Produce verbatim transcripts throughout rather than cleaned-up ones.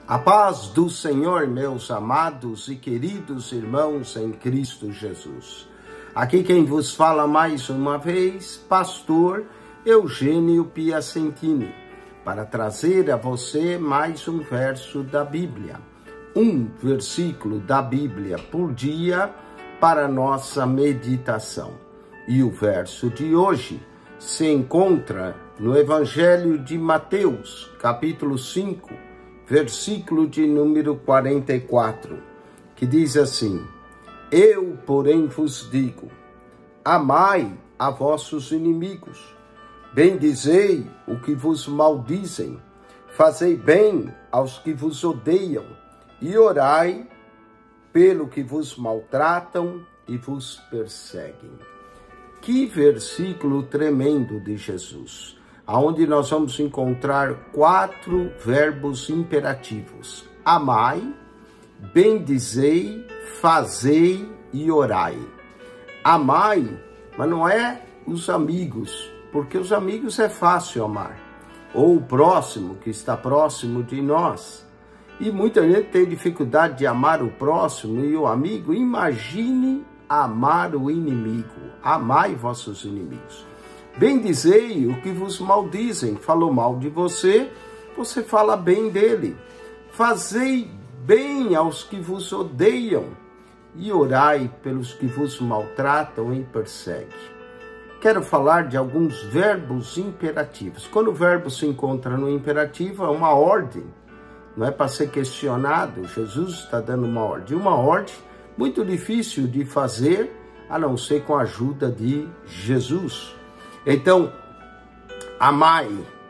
A paz do Senhor, meus amados e queridos irmãos em Cristo Jesus. Aqui quem vos fala mais uma vez, pastor Eugênio Piacentini, para trazer a você mais um verso da Bíblia. Um versículo da Bíblia por dia para nossa meditação. E o verso de hoje se encontra no Evangelho de Mateus, capítulo cinco, versículo de número quarenta e quatro, que diz assim: Eu, porém, vos digo, amai a vossos inimigos, bendizei o que vos maldizem, fazei bem aos que vos odeiam, e orai pelo que vos maltratam e vos perseguem. Que versículo tremendo de Jesus, aonde nós vamos encontrar quatro verbos imperativos: amai, bendizei, fazei e orai. Amai, mas não é os amigos, porque os amigos é fácil amar, ou o próximo que está próximo de nós. E muita gente tem dificuldade de amar o próximo e o amigo. Imagine amar o inimigo. Amai vossos inimigos. Bendizei o que vos maldizem. Falou mal de você, você fala bem dele. Fazei bem aos que vos odeiam e orai pelos que vos maltratam e perseguem. Quero falar de alguns verbos imperativos. Quando o verbo se encontra no imperativo, é uma ordem. Não é para ser questionado. Jesus está dando uma ordem. Uma ordem muito difícil de fazer, a não ser com a ajuda de Jesus. Então, amai,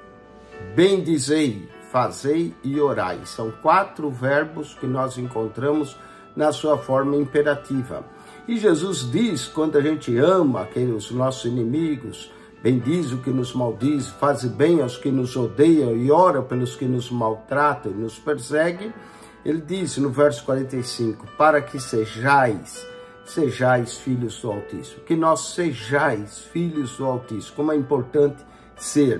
bendizei, fazei e orai. São quatro verbos que nós encontramos na sua forma imperativa. E Jesus diz, quando a gente ama aqueles nossos inimigos, bendiz o que nos maldiz, faz bem aos que nos odeiam e ora pelos que nos maltratam e nos perseguem, ele diz no verso quarenta e cinco, para que sejais, sejais filhos do Altíssimo, que nós sejais filhos do Altíssimo, como é importante ser.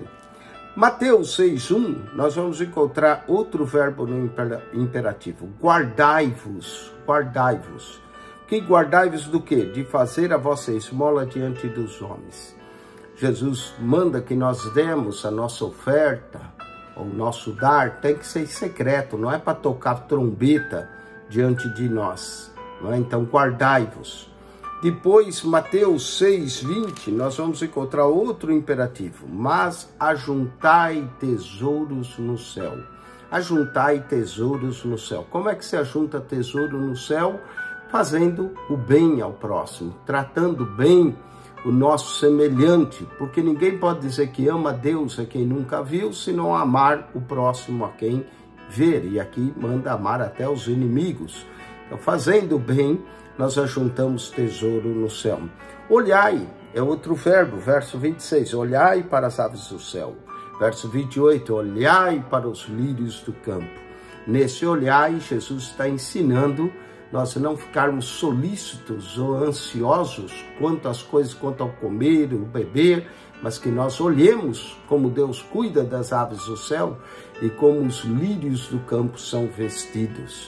Mateus seis, um, nós vamos encontrar outro verbo no imperativo, guardai-vos, guardai-vos. Que guardai-vos do quê? De fazer a vossa esmola diante dos homens. Jesus manda que nós demos a nossa oferta, o nosso dar, tem que ser secreto, não é para tocar trombeta diante de nós. Não é? Então, guardai-vos. Depois, Mateus seis, vinte, nós vamos encontrar outro imperativo. Mas ajuntai tesouros no céu. Ajuntai tesouros no céu. Como é que se ajunta tesouro no céu? Fazendo o bem ao próximo, tratando bem o nosso semelhante, porque ninguém pode dizer que ama a Deus a quem nunca viu, se não amar o próximo a quem ver. E aqui manda amar até os inimigos. Então, fazendo bem, nós ajuntamos tesouro no céu. Olhai é outro verbo, verso vinte e seis, olhai para as aves do céu. Verso vinte e oito, olhai para os lírios do campo. Nesse olhai, Jesus está ensinando nós não ficarmos solícitos ou ansiosos quanto às coisas, quanto ao comer, o beber, mas que nós olhemos como Deus cuida das aves do céu e como os lírios do campo são vestidos.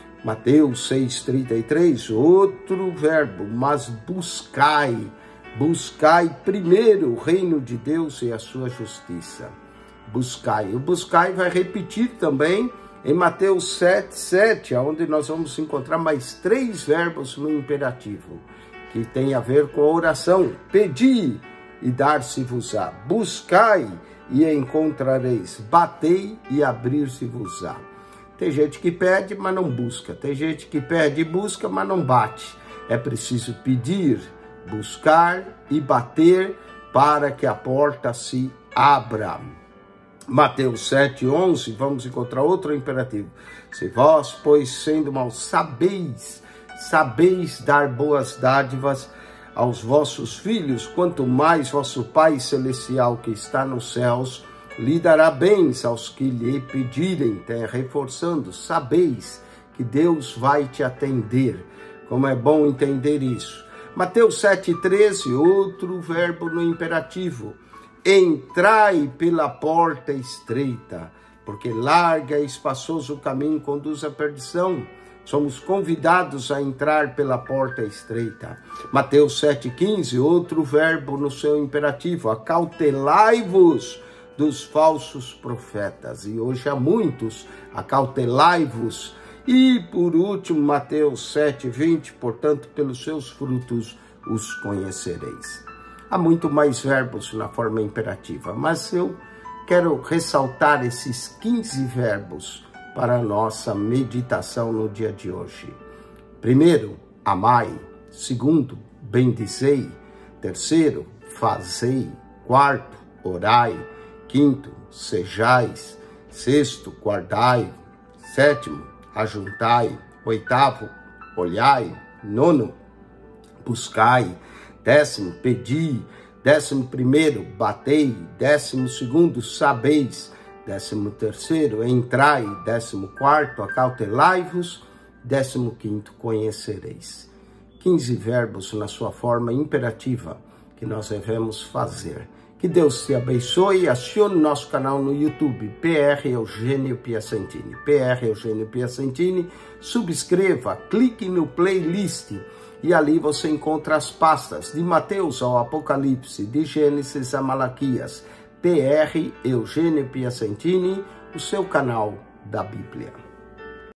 Mateus seis, trinta e três, outro verbo, mas buscai, buscai primeiro o reino de Deus e a sua justiça. Buscai. O buscai vai repetir também em Mateus sete, sete, onde nós vamos encontrar mais três verbos no imperativo, que tem a ver com a oração. Pedi e dar-se-vos-á. Buscai e encontrareis. Batei e abrir-se-vos-á. Tem gente que pede, mas não busca. Tem gente que pede e busca, mas não bate. É preciso pedir, buscar e bater para que a porta se abra. Mateus sete, onze, vamos encontrar outro imperativo. Se vós, pois, sendo maus, sabeis, sabeis dar boas dádivas aos vossos filhos, quanto mais vosso Pai Celestial que está nos céus lhe dará bens aos que lhe pedirem. Tem, reforçando, sabeis que Deus vai te atender. Como é bom entender isso. Mateus sete, treze, outro verbo no imperativo. Entrai pela porta estreita, porque larga e espaçoso o caminho conduz à perdição. Somos convidados a entrar pela porta estreita. Mateus sete, quinze, outro verbo no seu imperativo, acautelai-vos dos falsos profetas. E hoje há muitos, acautelai-vos. E por último, Mateus sete, vinte, portanto, pelos seus frutos os conhecereis. Há muito mais verbos na forma imperativa, mas eu quero ressaltar esses quinze verbos para a nossa meditação no dia de hoje. Primeiro, amai. Segundo, bendizei. Terceiro, fazei. Quarto, orai. Quinto, sejais. Sexto, guardai. Sétimo, ajuntai. Oitavo, olhai. Nono, buscai. Décimo, pedi. Décimo primeiro, batei. Décimo segundo, sabeis. Décimo terceiro, entrai. Décimo quarto, acautelai-vos. Décimo quinto, conhecereis. Quinze verbos na sua forma imperativa que nós devemos fazer. Que Deus te abençoe. Acione nosso canal no YouTube, P R Eugênio Piacentini. P R Eugênio Piacentini. Subscreva, clique no playlist e ali você encontra as pastas de Mateus ao Apocalipse, de Gênesis a Malaquias. P R Eugênio Piacentini, o seu canal da Bíblia.